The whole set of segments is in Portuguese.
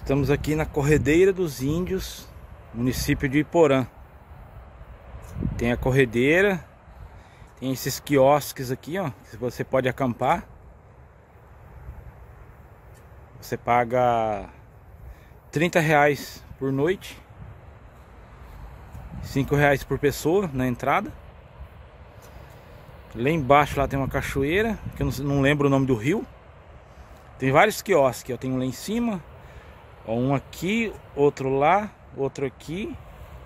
Estamos aqui na Corredeira dos Índios, município de Iporã. Tem a corredeira, tem esses quiosques aqui, ó, que você pode acampar. Você paga R$30 por noite, R$5 por pessoa na entrada. Lá embaixo lá tem uma cachoeira, que eu não lembro o nome do rio. Tem vários quiosques, ó, tem um lá em cima, ó, um aqui, outro lá, outro aqui,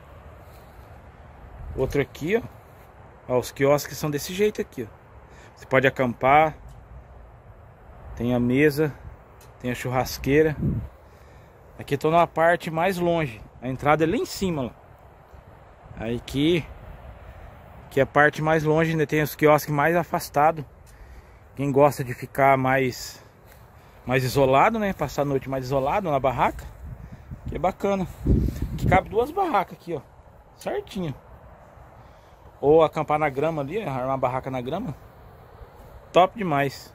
outro aqui, ó. Ó, os quiosques são desse jeito aqui, ó. Você pode acampar, tem a mesa, tem a churrasqueira. Aqui eu tô na parte mais longe, a entrada é lá em cima, ó. Aí aqui é a parte mais longe, ainda tem os quiosques mais afastados. Quem gosta de ficar mais isolado, né? Passar a noite mais isolado na barraca, que é bacana. Aqui cabe duas barracas aqui, ó, certinho. Ou acampar na grama ali, armar uma barraca na grama. Top demais.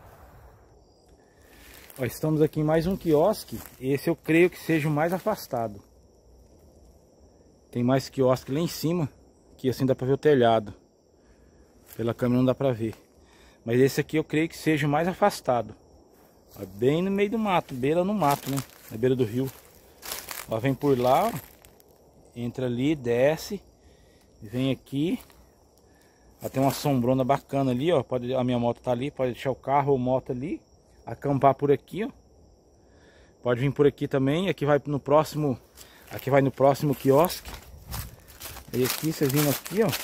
Ó, estamos aqui em mais um quiosque. Esse eu creio que seja o mais afastado. Tem mais quiosque lá em cima, que assim dá pra ver o telhado. Pela câmera não dá pra ver. Mas esse aqui eu creio que seja o mais afastado. Ó, bem no meio do mato, beira no mato, né? Na beira do rio. Ó, vem por lá, ó. Entra ali, desce. Vem aqui. Ó, tem uma sombrona bacana ali, ó. A minha moto tá ali, pode deixar o carro ou moto ali. Acampar por aqui, ó. Pode vir por aqui também. Aqui vai no próximo. Aqui vai no próximo quiosque. E aqui, você vindo aqui, ó.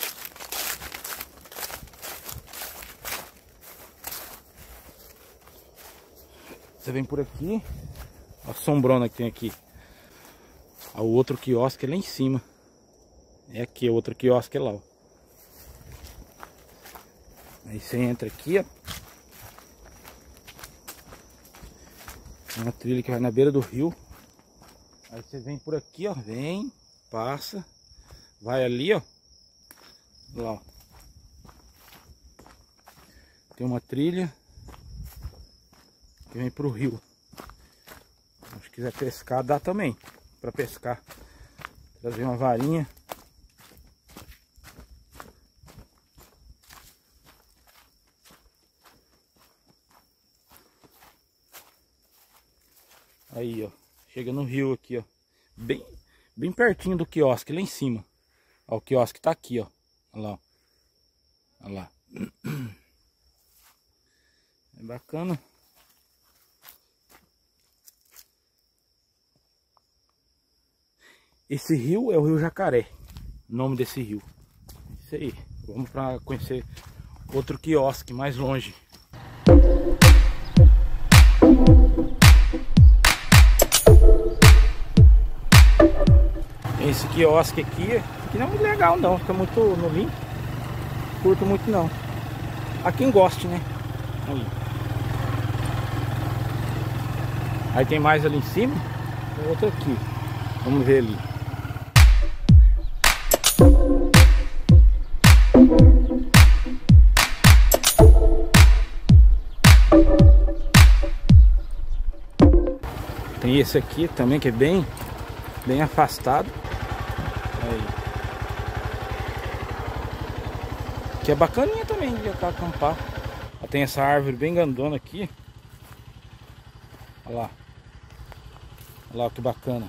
Você vem por aqui. A sombrona que tem aqui. O outro quiosque é lá em cima. É aqui, o outro quiosque é lá, ó. Aí você entra aqui, ó. Tem uma trilha que vai na beira do rio. Aí você vem por aqui, ó. Vem, passa. Vai ali, ó. Lá, ó. Tem uma trilha que vem pro rio. Se quiser pescar, dá também. Pra pescar. Trazer uma varinha. Aí, ó. Chega no rio aqui, ó. Bem pertinho do quiosque, lá em cima. Ó, o quiosque tá aqui, ó. Olha lá, ó. Olha lá. É bacana. Esse rio é o Rio Jacaré. O nome desse rio. Isso aí. Vamos pra conhecer outro quiosque mais longe. Esse quiosque aqui não é muito legal não, fica muito no limpo. Curto muito não. A quem goste, né? Aí tem mais ali em cima, tem outro aqui. Vamos ver ali. Tem esse aqui também que é bem afastado. Aí. Que é bacaninha também de acampar. Tem essa árvore bem grandona aqui. Olha lá. Olha lá que bacana.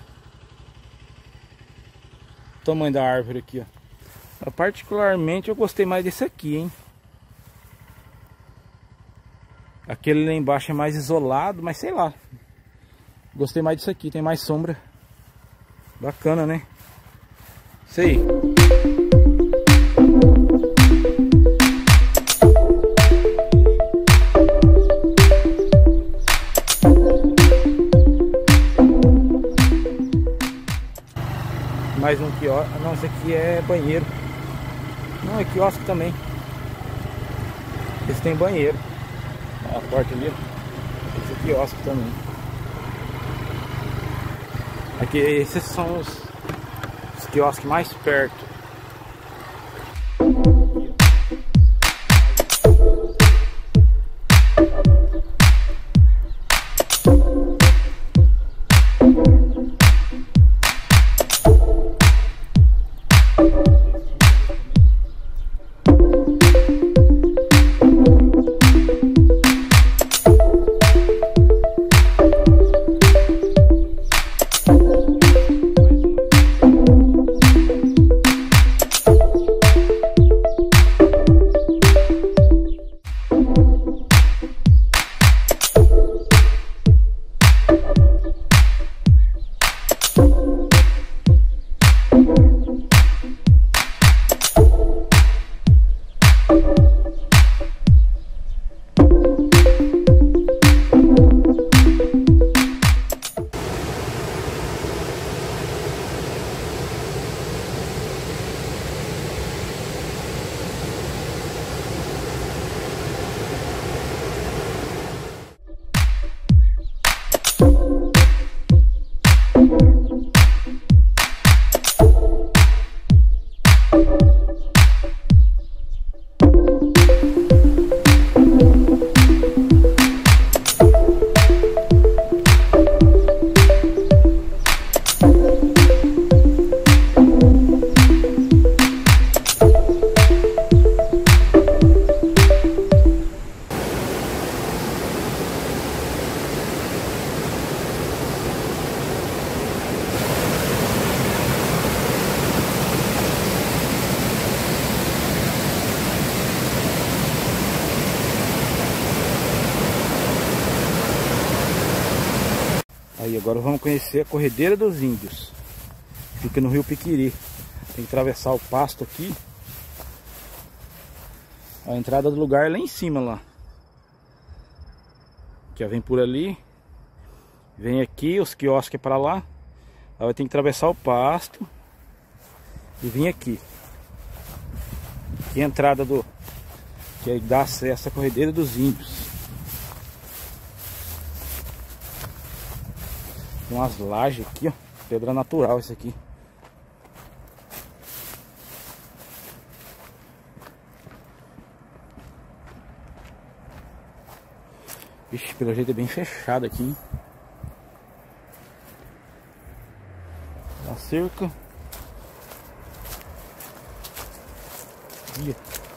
O tamanho da árvore aqui, ó. Particularmente eu gostei mais desse aqui, hein. Aquele lá embaixo é mais isolado, mas sei lá. Gostei mais disso aqui, tem mais sombra. Bacana, né? Isso aí. Mais um quiosque. Não, esse aqui é banheiro. Não, é quiosque também. Esse tem banheiro. Ó, a porta ali. Esse é quiosque também. Aqui, esses são os quiosques mais perto. Aí agora vamos conhecer a Corredeira dos Índios. Fica no Rio Piquiri. Tem que atravessar o pasto aqui. A entrada do lugar é lá em cima lá. Aqui, ó, vem por ali. Vem aqui, os quiosques é para lá. Aí vai ter que atravessar o pasto e vir aqui. Aqui é a entrada do... que aí dá acesso à Corredeira dos Índios. Tem umas lajes aqui, ó. Pedra natural isso aqui. Vixe, pelo jeito é bem fechado aqui, hein? A cerca. Ih.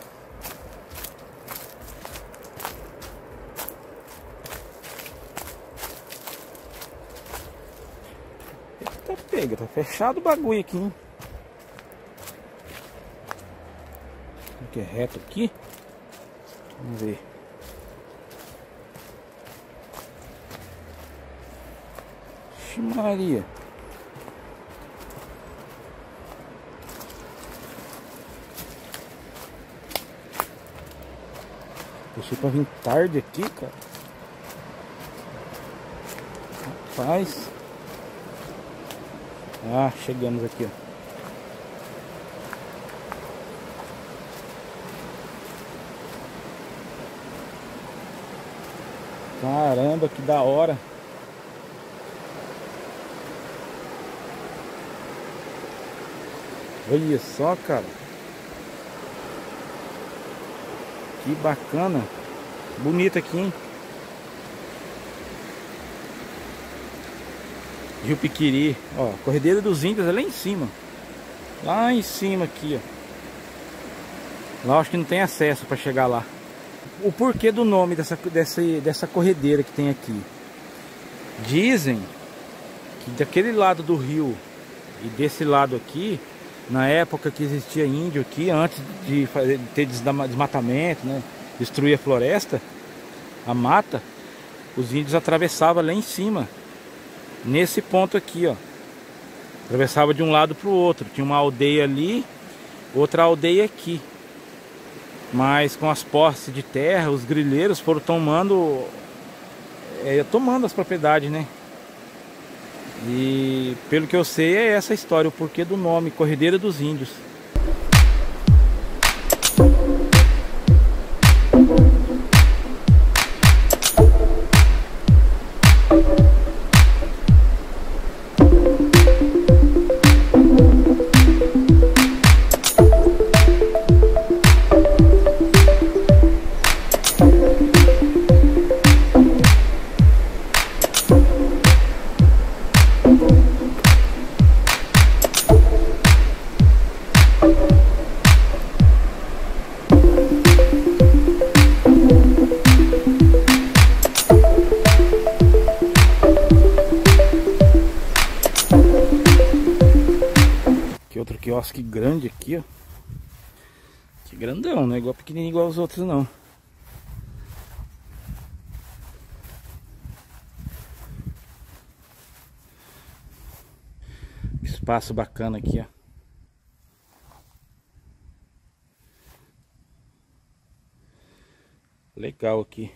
Eita, pega, tá fechado o bagulho aqui, hein? Que é reto aqui. Vamos ver. Ixi, Maria. Deixei pra vir tarde aqui, cara. Rapaz. Ah, chegamos aqui, ó. Caramba, que da hora. Olha só, cara. Que bacana. Bonito aqui, hein? Rio Piquiri. Ó, Corredeira dos Índios é lá em cima. Lá em cima aqui, ó. Lá acho que não tem acesso para chegar lá. O porquê do nome dessa corredeira que tem aqui? Dizem que daquele lado do rio e desse lado aqui, na época que existia índio aqui, antes de ter desmatamento, né, destruir a floresta, a mata, os índios atravessavam lá em cima, nesse ponto aqui, ó. Atravessava de um lado para o outro. Tinha uma aldeia ali, outra aldeia aqui. Mas com as posses de terra, os grileiros foram tomando as propriedades, né? E pelo que eu sei é essa a história, o porquê do nome Corredeira dos Índios. Outro quiosque grande aqui, ó. Que grandão, não é igual pequenininho igual aos outros, não. Espaço bacana aqui, ó. Legal aqui.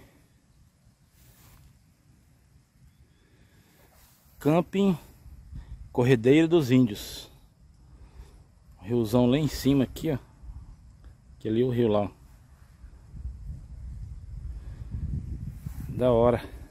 Camping Corredeira dos Índios. Riozão lá em cima aqui, ó. Que ali é o rio lá. Da hora.